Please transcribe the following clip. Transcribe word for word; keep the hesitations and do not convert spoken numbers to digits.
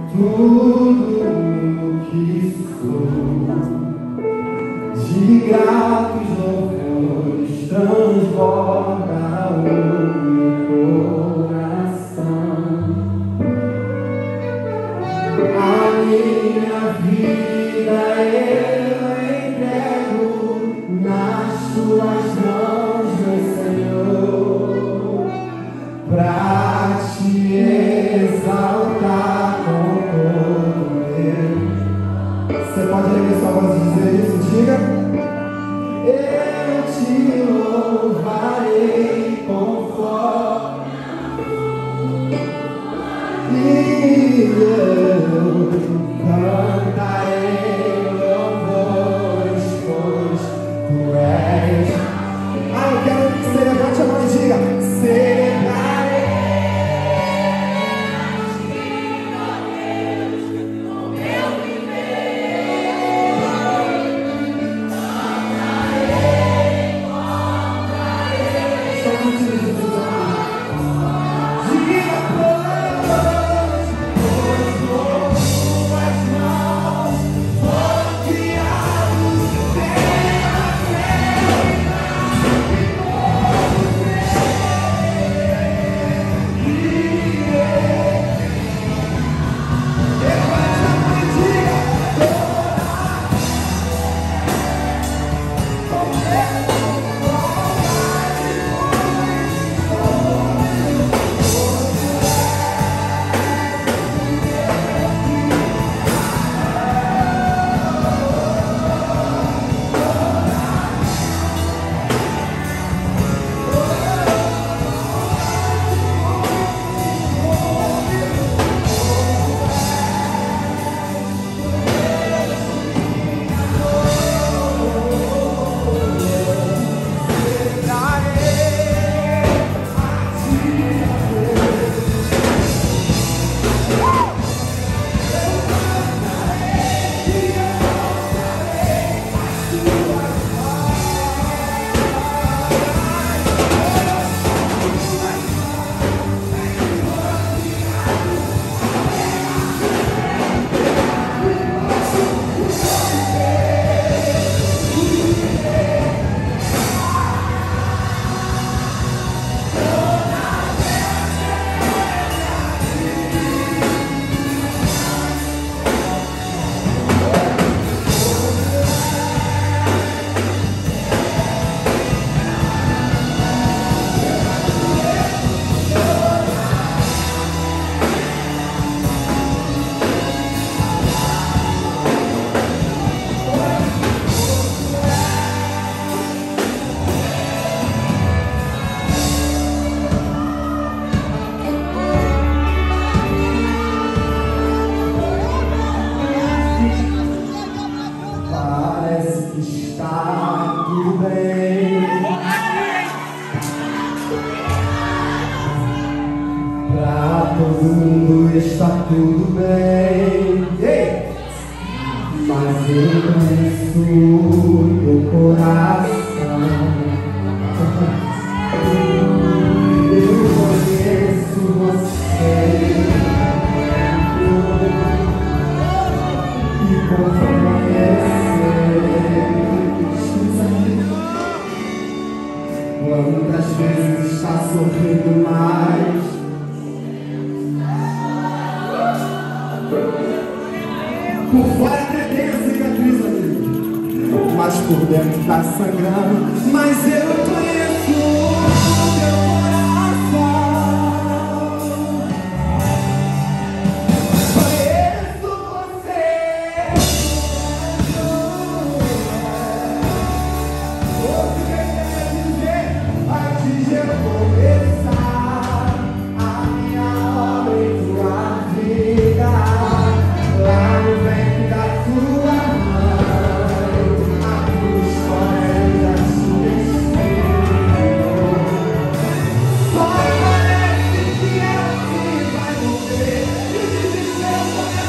tudo que sou, de gratos louvores transborda o meu coração. A minha vida eu entrego nas tuas mãos, meu Senhor, pra te exaltar com todo meu. Você pode erguer sua voz e dizer isso? Diga. Eu te louvarei com fome e eu cantarei louvores, pois tu és. Ah, eu quero que você levante a mão e diga: celebrarei. Está tudo bem, ei! Mas eu conheço teu coração. Eu conheço você e por conhecer, quantas vezes está sofrendo mais. Por fora até tem a cicatriz, amigo, mas por dentro tá sangrando. Mas eu conheço o teu coração, conheço você. Ouve o que ele quer dizer antes de eu começar a minha obra em tua vida. Lá no ventre da tua mãe, a tua história eu já te escrevi. Só parece que é assim vai morrer, e desespero começa.